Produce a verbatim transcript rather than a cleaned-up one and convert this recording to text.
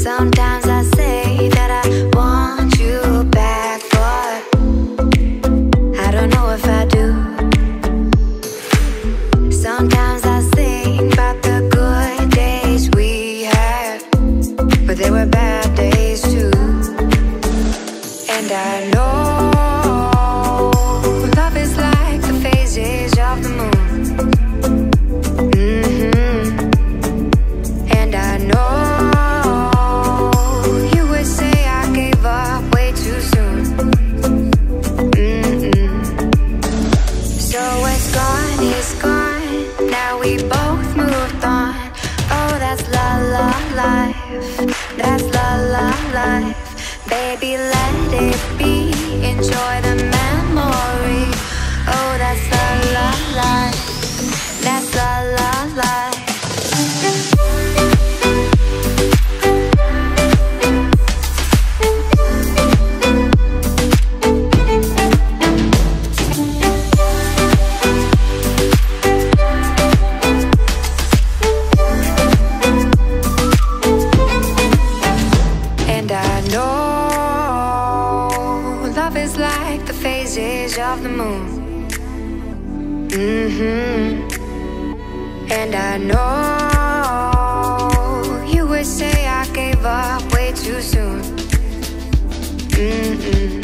Sometimes I say that I want you back, but I don't know if I do. Sometimes I think about the good days we had, but they were bad days too. And I know love is like the phases of the moon. Mm-hmm. And I know you would say I gave up way too soon. Mm-mm. So it's gone, it's gone. Now we both moved on. Oh, that's la la life. That's la la life. Baby, let it be. Enjoy the memory. Oh, that's la la life. That's la la life. And I know love is like the phases of the moon. Mm-hmm. And I know you would say I gave up way too soon. Mm-mm.